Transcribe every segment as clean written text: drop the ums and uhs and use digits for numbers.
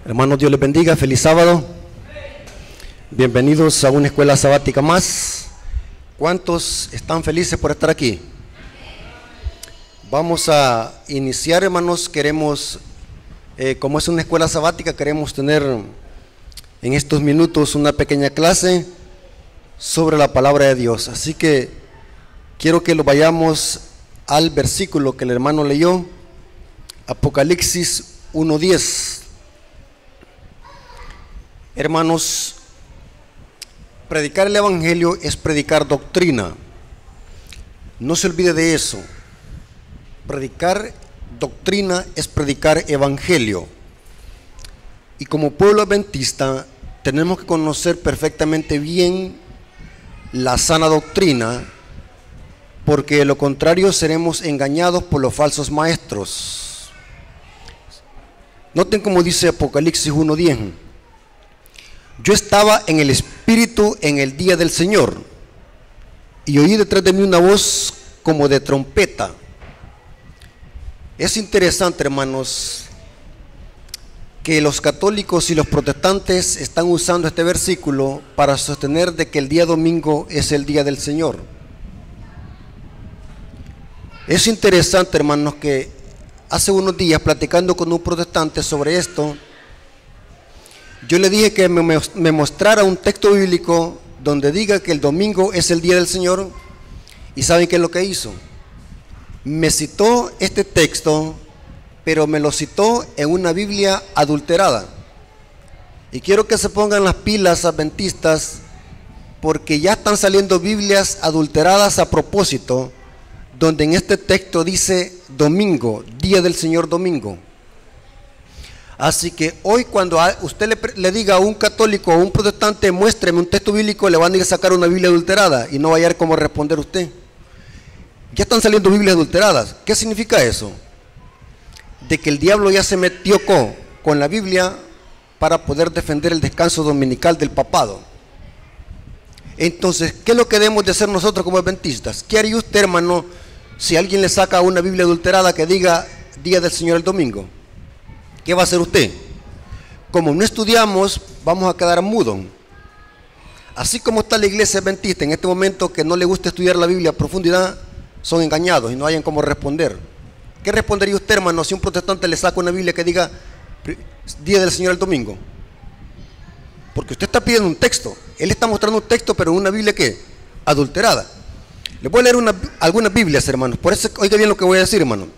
Hermanos, Dios les bendiga, feliz sábado. Bienvenidos a una escuela sabática más. ¿Cuántos están felices por estar aquí? Vamos a iniciar, hermanos. Queremos, como es una escuela sabática, queremos tener en estos minutos una pequeña clase sobre la palabra de Dios. Así que quiero que lo vayamos al versículo que el hermano leyó, Apocalipsis 1:10. Hermanos, predicar el evangelio es predicar doctrina. No se olvide de eso. Predicar doctrina es predicar evangelio. Y como pueblo adventista tenemos que conocer perfectamente bien la sana doctrina, porque de lo contrario seremos engañados por los falsos maestros. Noten como dice Apocalipsis 1:10. Yo estaba en el Espíritu en el día del Señor, y oí detrás de mí una voz como de trompeta. Es interesante, hermanos, que los católicos y los protestantes están usando este versículo para sostener de que el día domingo es el día del Señor. Es interesante, hermanos, que hace unos días, platicando con un protestante sobre esto, yo le dije que me mostrara un texto bíblico donde diga que el domingo es el día del Señor. ¿Y saben qué es lo que hizo? Me citó este texto, pero me lo citó en una Biblia adulterada. Y quiero que se pongan las pilas, adventistas, porque ya están saliendo Biblias adulteradas a propósito, donde en este texto dice domingo, día del Señor domingo. Así que hoy cuando usted le diga a un católico o a un protestante, muéstreme un texto bíblico, le van a ir a sacar una Biblia adulterada y no va a hallar cómo responder usted. Ya están saliendo Biblias adulteradas. ¿Qué significa eso? De que el diablo ya se metió con la Biblia para poder defender el descanso dominical del papado. Entonces, ¿qué es lo que debemos de hacer nosotros como adventistas? ¿Qué haría usted, hermano, si alguien le saca una Biblia adulterada que diga día del Señor el domingo? ¿Qué va a hacer usted? Como no estudiamos, vamos a quedar mudos. Así como está la iglesia adventista en este momento, que no le gusta estudiar la Biblia a profundidad, son engañados y no hayan cómo responder. ¿Qué respondería usted, hermano, si un protestante le saca una Biblia que diga día del Señor el domingo? Porque usted está pidiendo un texto. Él está mostrando un texto, pero en una Biblia ¿qué? Adulterada. Le voy a leer algunas Biblias, hermanos. Por eso, oiga bien lo que voy a decir, hermano.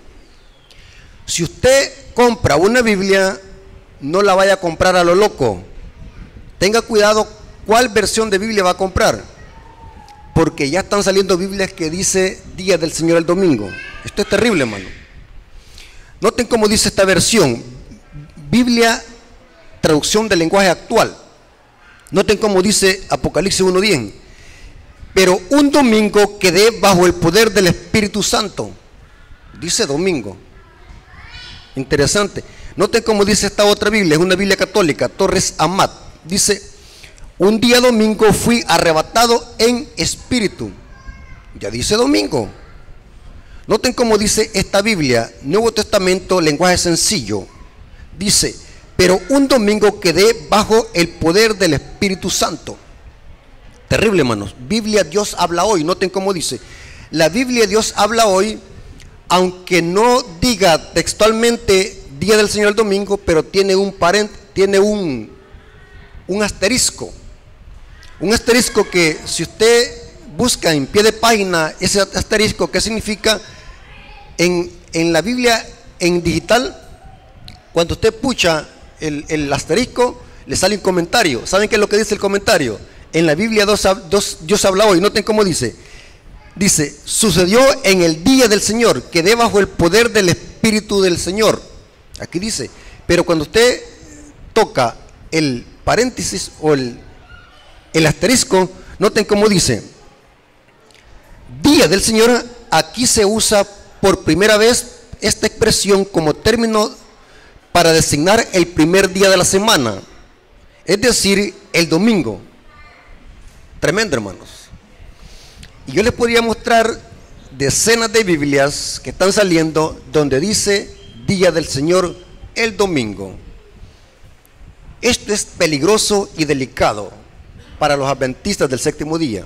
Si usted compra una Biblia, no la vaya a comprar a lo loco. Tenga cuidado cuál versión de Biblia va a comprar, porque ya están saliendo Biblias que dice día del Señor el domingo. Esto es terrible, hermano. Noten cómo dice esta versión, Biblia, traducción del lenguaje actual. Noten cómo dice Apocalipsis 1:10. Pero un domingo quedé bajo el poder del Espíritu Santo. Dice domingo. Interesante. Noten cómo dice esta otra Biblia, es una Biblia católica, Torres Amat. Dice, un día domingo fui arrebatado en espíritu. Ya dice domingo. Noten cómo dice esta Biblia, Nuevo Testamento, lenguaje sencillo. Dice, pero un domingo quedé bajo el poder del Espíritu Santo. Terrible, hermanos. Biblia Dios habla hoy. Noten cómo dice, la Biblia Dios habla hoy, aunque no diga textualmente día del Señor el domingo, pero tiene un asterisco. Un asterisco que si usted busca en pie de página ese asterisco, ¿qué significa? En la Biblia en digital, cuando usted pucha el asterisco, le sale un comentario. ¿Saben qué es lo que dice el comentario? En la Biblia Dios habla hoy. Noten cómo dice. Dice, sucedió en el día del Señor, quedé bajo el poder del Espíritu del Señor. Aquí dice, pero cuando usted toca el paréntesis o el asterisco, noten cómo dice, día del Señor. Aquí se usa por primera vez esta expresión como término para designar el primer día de la semana, es decir, el domingo. Tremendo, hermanos. Y yo les podría mostrar decenas de Biblias que están saliendo donde dice día del Señor el domingo. Esto es peligroso y delicado para los adventistas del séptimo día.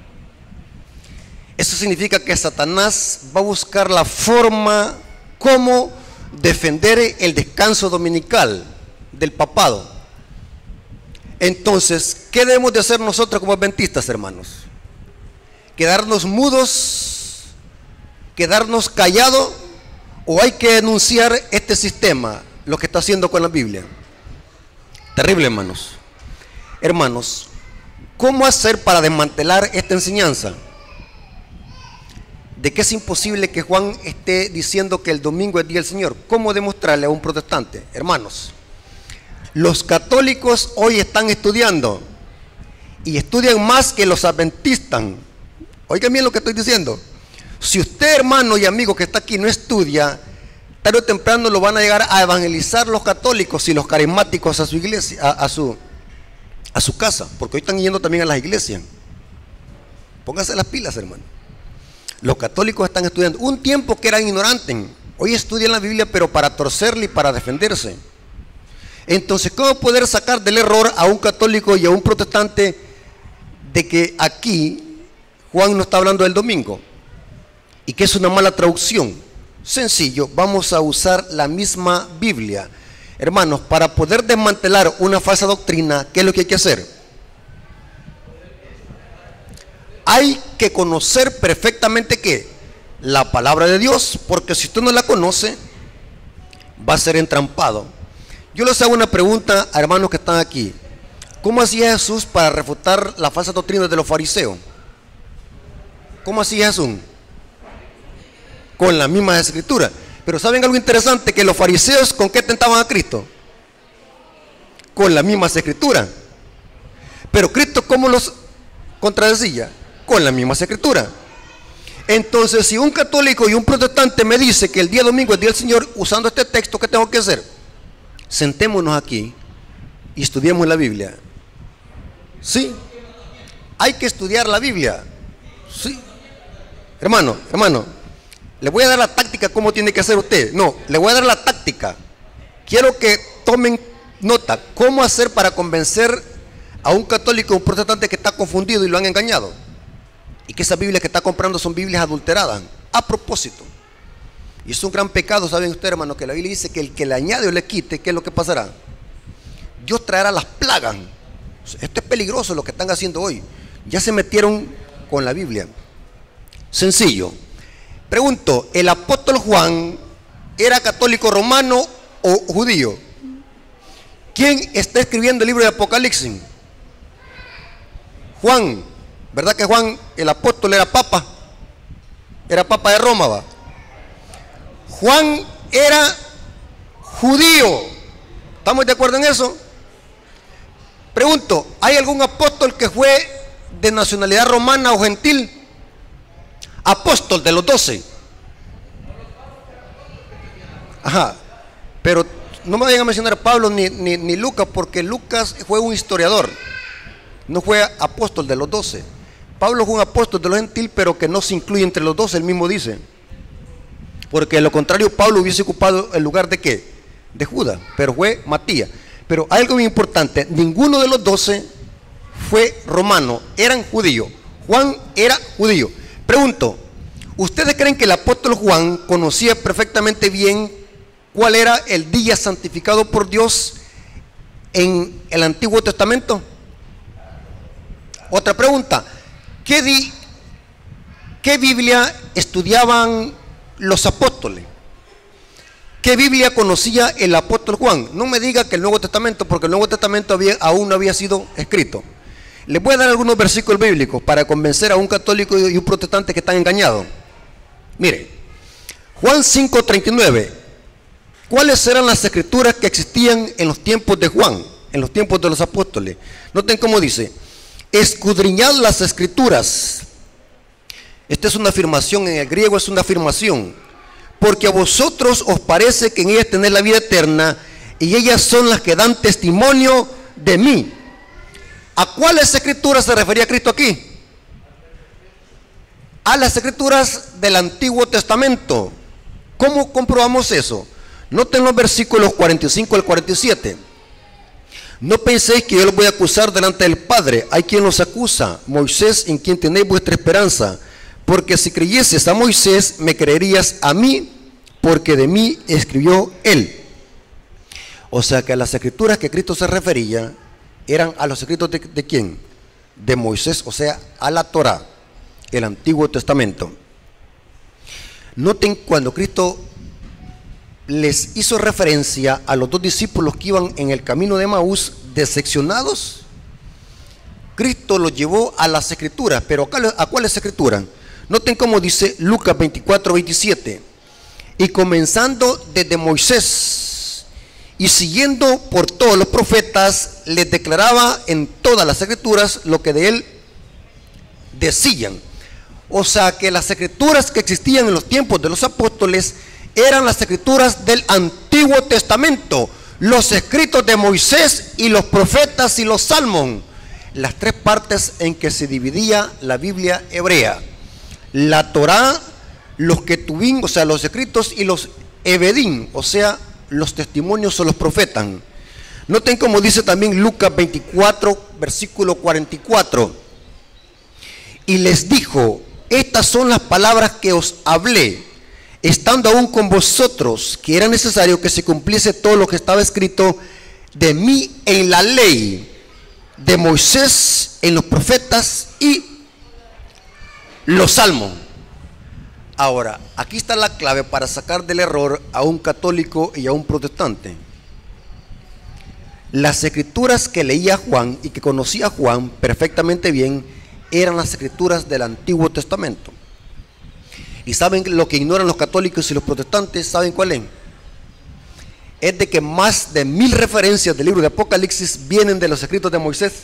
Eso significa que Satanás va a buscar la forma como defender el descanso dominical del papado. Entonces, ¿qué debemos de hacer nosotros como adventistas, hermanos? ¿Quedarnos mudos? ¿Quedarnos callados? ¿O hay que denunciar este sistema, lo que está haciendo con la Biblia? Terrible, hermanos. Hermanos, ¿cómo hacer para desmantelar esta enseñanza? De que es imposible que Juan esté diciendo que el domingo es día del Señor. ¿Cómo demostrarle a un protestante? Hermanos, los católicos hoy están estudiando y estudian más que los adventistas. Oigan bien lo que estoy diciendo. Si usted, hermano y amigo que está aquí, no estudia, tarde o temprano lo van a llegar a evangelizar los católicos y los carismáticos a su iglesia, a su casa, porque hoy están yendo también a las iglesias. Pónganse las pilas, hermano. Los católicos están estudiando. Un tiempo que eran ignorantes, hoy estudian la Biblia, pero para torcerla y para defenderse. Entonces, ¿cómo poder sacar del error a un católico y a un protestante de que aquí Juan no está hablando del domingo y que es una mala traducción? Sencillo, vamos a usar la misma Biblia. Hermanos, para poder desmantelar una falsa doctrina, ¿qué es lo que hay que hacer? Hay que conocer perfectamente ¿qué? La palabra de Dios, porque si usted no la conoce, va a ser entrampado. Yo les hago una pregunta a hermanos que están aquí. ¿Cómo hacía Jesús para refutar la falsa doctrina de los fariseos? ¿Cómo hacía Jesús? Con las mismas escrituras. Pero ¿saben algo interesante? Que los fariseos, ¿con qué tentaban a Cristo? Con las mismas escrituras. Pero Cristo, ¿cómo los contradecía? Con las mismas escrituras. Entonces, si un católico y un protestante me dice que el día domingo es día del Señor, usando este texto, ¿qué tengo que hacer? Sentémonos aquí y estudiemos la Biblia. Sí, hay que estudiar la Biblia. Sí, hermano, le voy a dar la táctica cómo tiene que hacer usted. No, le voy a dar la táctica. Quiero que tomen nota. ¿Cómo hacer para convencer a un católico o un protestante que está confundido y lo han engañado? Y que esas Biblias que está comprando son Biblias adulteradas. A propósito. Y es un gran pecado, ¿saben ustedes, hermano? Que la Biblia dice que el que le añade o le quite, ¿qué es lo que pasará? Dios traerá las plagas. Esto es peligroso lo que están haciendo hoy. Ya se metieron con la Biblia. Sencillo. Pregunto, ¿el apóstol Juan era católico romano o judío? ¿Quién está escribiendo el libro de Apocalipsis? Juan. ¿Verdad que Juan, el apóstol, era papa? Era papa de Roma, ¿va? Juan era judío. ¿Estamos de acuerdo en eso? Pregunto, ¿hay algún apóstol que fue de nacionalidad romana o gentil? Apóstol de los 12. Ajá. Pero no me vayan a mencionar Pablo ni Lucas, porque Lucas fue un historiador. No fue apóstol de los 12. Pablo fue un apóstol de los gentiles, pero que no se incluye entre los 12, él mismo dice. Porque de lo contrario, Pablo hubiese ocupado el lugar de ¿qué? De Judas, pero fue Matías. Pero hay algo muy importante, ninguno de los 12 fue romano, eran judíos. Juan era judío. Pregunto, ¿ustedes creen que el apóstol Juan conocía perfectamente bien cuál era el día santificado por Dios en el Antiguo Testamento? Otra pregunta, ¿qué Biblia estudiaban los apóstoles? ¿Qué Biblia conocía el apóstol Juan? No me diga que el Nuevo Testamento, porque el Nuevo Testamento aún no había sido escrito. Les voy a dar algunos versículos bíblicos para convencer a un católico y un protestante que están engañados. Mire, Juan 5:39. ¿Cuáles eran las escrituras que existían en los tiempos de Juan, en los tiempos de los apóstoles? Noten cómo dice: escudriñad las escrituras. Esta es una afirmación, en el griego es una afirmación. Porque a vosotros os parece que en ellas tenéis la vida eterna, y ellas son las que dan testimonio de mí. ¿A cuáles escrituras se refería Cristo aquí? A las escrituras del Antiguo Testamento. ¿Cómo comprobamos eso? Noten los versículos 45 al 47. No penséis que yo los voy a acusar delante del Padre. Hay quien los acusa, Moisés, en quien tenéis vuestra esperanza. Porque si creyeses a Moisés, me creerías a mí, porque de mí escribió él. O sea que las escrituras que Cristo se refería eran a los escritos de ¿quién? De Moisés, o sea, a la Torá, el Antiguo Testamento. Noten cuando Cristo les hizo referencia a los dos discípulos que iban en el camino de Emaús decepcionados. Cristo los llevó a las escrituras, pero ¿a cuáles escrituras? Noten cómo dice Lucas 24:27. Y comenzando desde Moisés y siguiendo por todos los profetas, les declaraba en todas las escrituras lo que de él decían. O sea que las escrituras que existían en los tiempos de los apóstoles eran las escrituras del Antiguo Testamento, los escritos de Moisés y los profetas y los salmos, las tres partes en que se dividía la Biblia hebrea. La Torá, los Ketubim, o sea, los escritos, y los Evedim, o sea, los testimonios o los profetas. Noten como dice también Lucas 24, versículo 44. Y les dijo: estas son las palabras que os hablé, estando aún con vosotros, que era necesario que se cumpliese todo lo que estaba escrito de mí en la ley, de Moisés, en los profetas y los salmos. Ahora, aquí está la clave para sacar del error a un católico y a un protestante. Las escrituras que leía Juan y que conocía Juan perfectamente bien eran las escrituras del Antiguo Testamento. ¿Y saben lo que ignoran los católicos y los protestantes? ¿Saben cuál es? Es de que más de 1000 referencias del libro de Apocalipsis vienen de los escritos de Moisés.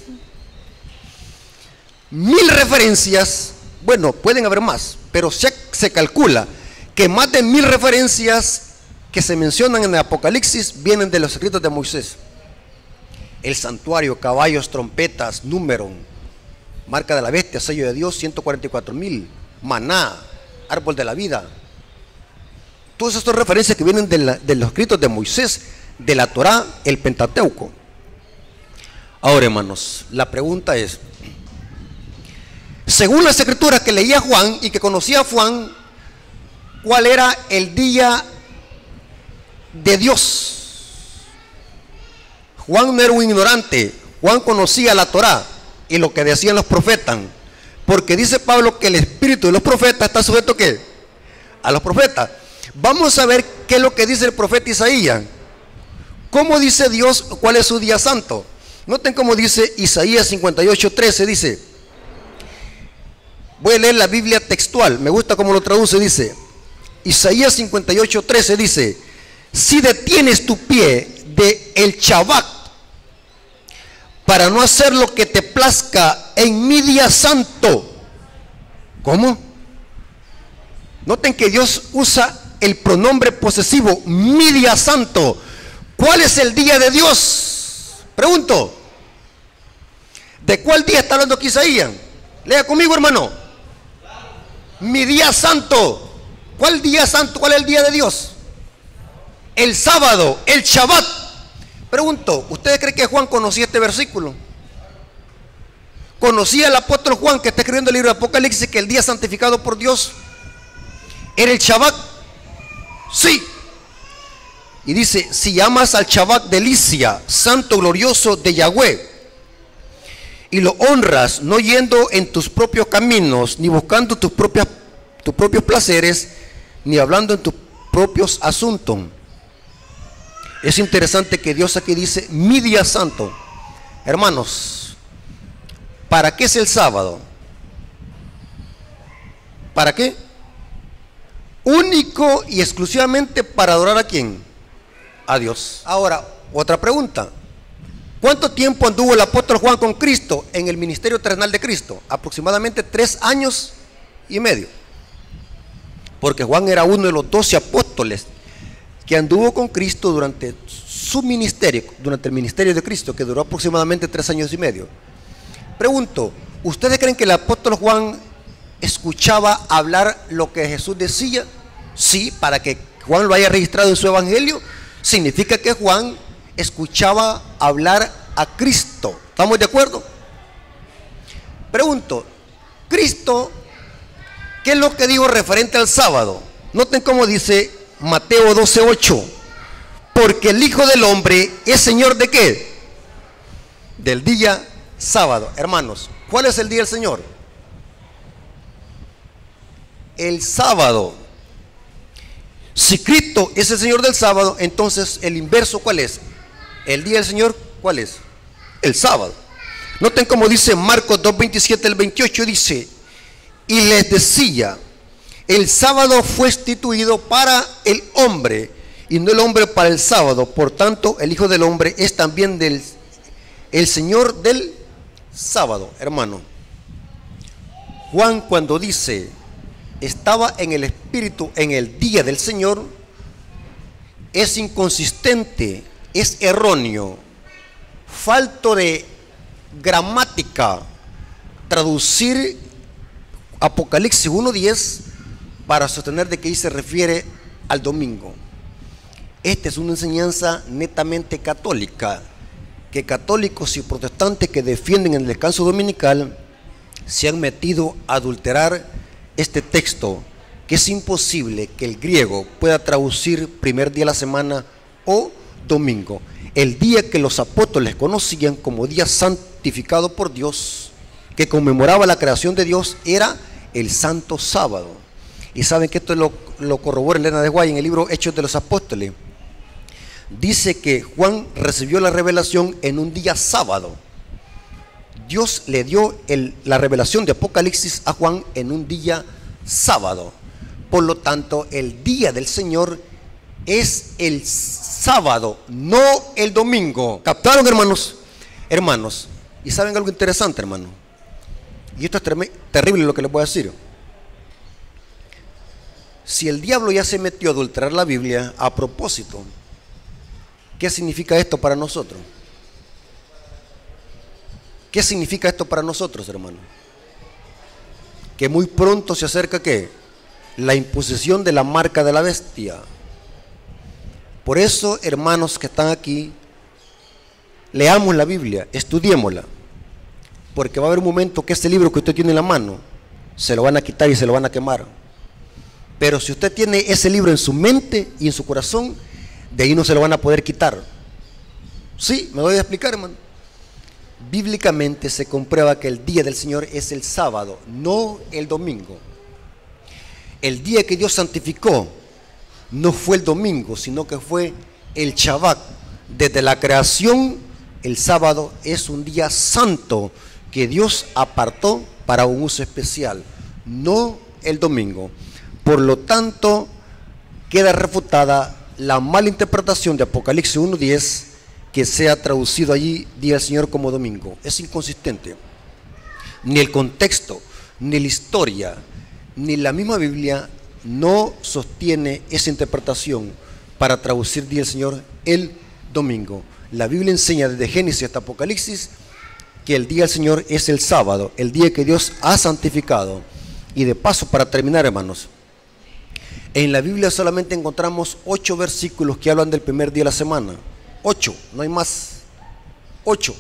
1000 referencias, bueno, pueden haber más, pero se calcula que más de 1000 referencias que se mencionan en el Apocalipsis vienen de los escritos de Moisés. El santuario, caballos, trompetas, número, marca de la bestia, sello de Dios, 144,000, maná, árbol de la vida. Todas estas referencias que vienen de los escritos de Moisés, de la Torá, el Pentateuco. Ahora, hermanos, la pregunta es: según las escrituras que leía Juan y que conocía Juan, ¿cuál era el día de Dios? Juan no era un ignorante. Juan conocía la Torá y lo que decían los profetas, porque dice Pablo que el espíritu de los profetas está sujeto ¿qué? A los profetas. Vamos a ver qué es lo que dice el profeta Isaías. ¿Cómo dice Dios cuál es su día santo? Noten cómo dice Isaías 58:13, dice, voy a leer la Biblia textual, me gusta cómo lo traduce, dice, Isaías 58:13 dice: si detienes tu pie de el Shabbat para no hacer lo que te plazca en mi día santo. ¿Cómo? Noten que Dios usa el pronombre posesivo, mi día santo. ¿Cuál es el día de Dios? Pregunto. ¿De cuál día está hablando aquí Isaías? Lea conmigo, hermano. Mi día santo. ¿Cuál día santo? ¿Cuál es el día de Dios? El sábado, el Shabbat. Pregunto, ¿ustedes creen que Juan conocía este versículo? ¿Conocía el apóstol Juan, que está escribiendo el libro de Apocalipsis, que el día santificado por Dios era el Shabbat? Sí. Y dice: si llamas al Shabbat delicia, santo glorioso de Yahweh, y lo honras, no yendo en tus propios caminos, ni buscando tus propios placeres, ni hablando en tus propios asuntos. Es interesante que Dios aquí dice mi día santo. Hermanos, ¿para qué es el sábado? ¿Para qué? Único y exclusivamente para adorar ¿a quién? A Dios. Ahora, otra pregunta: ¿cuánto tiempo anduvo el apóstol Juan con Cristo en el ministerio terrenal de Cristo? Aproximadamente 3 años y medio, porque Juan era uno de los 12 apóstoles que anduvo con Cristo durante su ministerio, durante el ministerio de Cristo, que duró aproximadamente 3 años y medio. Pregunto, ¿ustedes creen que el apóstol Juan escuchaba hablar lo que Jesús decía? Sí, para que Juan lo haya registrado en su evangelio, significa que Juan escuchaba hablar a Cristo. ¿Estamos de acuerdo? Pregunto, Cristo, ¿qué es lo que dijo referente al sábado? Noten cómo dice Mateo 12:8. Porque el Hijo del Hombre es Señor ¿de qué? Del día sábado. Hermanos, ¿cuál es el día del Señor? El sábado. Si Cristo es el Señor del sábado, entonces el inverso ¿cuál es? El día del Señor, ¿cuál es? El sábado. Noten cómo dice Marcos 2:27 al 28, dice: y les decía, el sábado fue instituido para el hombre, y no el hombre para el sábado. Por tanto, el Hijo del Hombre es también el Señor del sábado. Hermano, Juan, cuando dice estaba en el Espíritu en el día del Señor, es inconsistente, es erróneo, falto de gramática traducir Apocalipsis 1:10 para sostener de que ahí se refiere al domingo. Esta es una enseñanza netamente católica, que católicos y protestantes que defienden el descanso dominical se han metido a adulterar este texto, que es imposible que el griego pueda traducir primer día de la semana o domingo. El día que los apóstoles conocían como día santificado por Dios, que conmemoraba la creación de Dios, era el santo sábado. Y saben que esto lo corrobora Elena de White en el libro Hechos de los Apóstoles. Dice que Juan recibió la revelación en un día sábado. Dios le dio la revelación de Apocalipsis a Juan en un día sábado. Por lo tanto, el día del Señor es el sábado, no el domingo. ¿Captaron, hermanos? Hermanos, y saben algo interesante, hermano, y esto es terrible lo que les voy a decir. Si el diablo ya se metió a adulterar la Biblia a propósito, ¿qué significa esto para nosotros? ¿Qué significa esto para nosotros, hermano? Que muy pronto se acerca ¿qué? La imposición de la marca de la bestia. Por eso, hermanos que están aquí, leamos la Biblia, estudiémosla, porque va a haber un momento que este libro que usted tiene en la mano se lo van a quitar y se lo van a quemar. Pero si usted tiene ese libro en su mente y en su corazón, de ahí no se lo van a poder quitar. Sí, me voy a explicar, hermano. Bíblicamente se comprueba que el día del Señor es el sábado, no el domingo. El día que Dios santificó no fue el domingo, sino que fue el Shabbat. Desde la creación, el sábado es un día santo que Dios apartó para un uso especial, no el domingo. Por lo tanto, queda refutada la mala interpretación de Apocalipsis 1:10, que sea traducido allí día del Señor como domingo. Es inconsistente. Ni el contexto, ni la historia, ni la misma Biblia no sostiene esa interpretación para traducir día del Señor el domingo. La Biblia enseña desde Génesis hasta Apocalipsis que el día del Señor es el sábado, el día que Dios ha santificado. Y de paso, para terminar, hermanos, en la Biblia solamente encontramos 8 versículos que hablan del primer día de la semana. 8, no hay más. 8.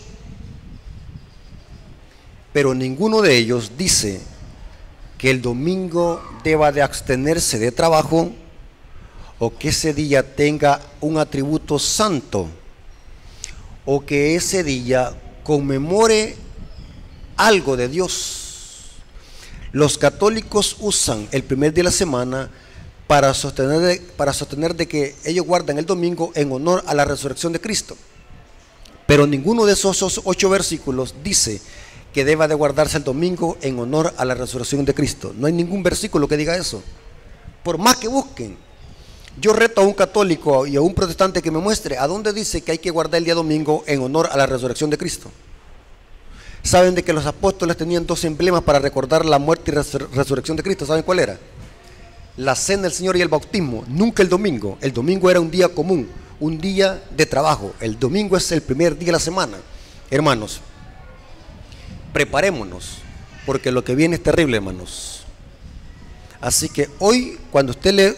Pero ninguno de ellos dice que el domingo deba de abstenerse de trabajo o que ese día tenga un atributo santo o que ese día conmemore algo de Dios. Los católicos usan el primer día de la semana para sostener de que ellos guardan el domingo en honor a la resurrección de Cristo. Pero ninguno de esos 8 versículos dice que deba de guardarse el domingo en honor a la resurrección de Cristo. No hay ningún versículo que diga eso. Por más que busquen, yo reto a un católico y a un protestante que me muestre a dónde dice que hay que guardar el día domingo en honor a la resurrección de Cristo. Saben de que los apóstoles tenían 2 emblemas para recordar la muerte y resurrección de Cristo. ¿Saben cuál era? La cena del Señor y el bautismo. Nunca el domingo. El domingo era un día común, un día de trabajo. El domingo es el primer día de la semana. Hermanos, preparémonos, porque lo que viene es terrible, hermanos. Así que hoy, cuando usted le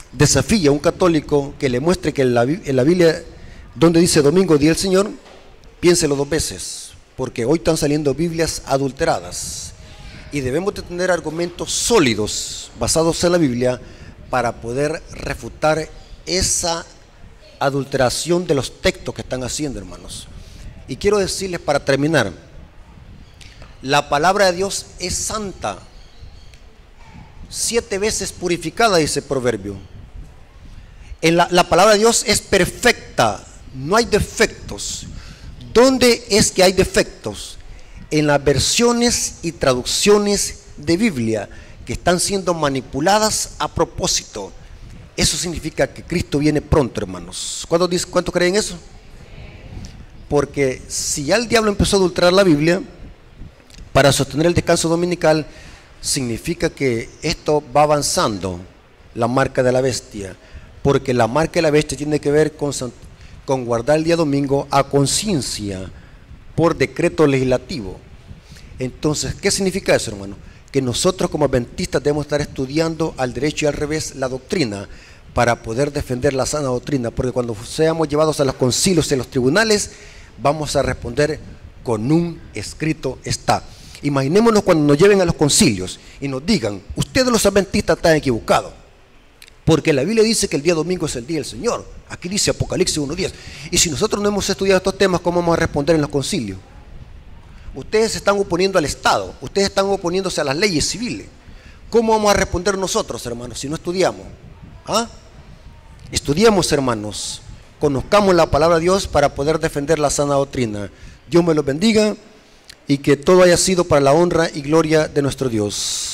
desafía a un católico que le muestre que en la Biblia donde dice domingo, día del Señor, piénselo dos veces, porque hoy están saliendo Biblias adulteradas y debemos de tener argumentos sólidos basados en la Biblia para poder refutar esa adulteración de los textos que están haciendo, hermanos. Y quiero decirles para terminar, la palabra de Dios es santa, 7 veces purificada, dice el proverbio. La palabra de Dios es perfecta, no hay defectos. ¿Dónde es que hay defectos? En las versiones y traducciones de Biblia que están siendo manipuladas a propósito. Eso significa que Cristo viene pronto, hermanos. ¿Cuántos creen eso? Porque si ya el diablo empezó a adulterar la Biblia para sostener el descanso dominical, significa que esto va avanzando, la marca de la bestia, porque la marca de la bestia tiene que ver con guardar el día domingo a conciencia por decreto legislativo. Entonces, ¿qué significa eso, hermano? Que nosotros como adventistas debemos estar estudiando al derecho y al revés la doctrina para poder defender la sana doctrina, porque cuando seamos llevados a los concilios y a los tribunales, vamos a responder con un escrito está. Imaginémonos cuando nos lleven a los concilios y nos digan, ustedes los adventistas están equivocados, porque la Biblia dice que el día domingo es el día del Señor. Aquí dice Apocalipsis 1:10. Y si nosotros no hemos estudiado estos temas, ¿cómo vamos a responder en los concilios? Ustedes se están oponiendo al Estado, ustedes están oponiéndose a las leyes civiles. ¿Cómo vamos a responder nosotros, hermanos, si no estudiamos? ¿Ah? Estudiemos, hermanos, conozcamos la palabra de Dios para poder defender la sana doctrina. Dios me los bendiga y que todo haya sido para la honra y gloria de nuestro Dios.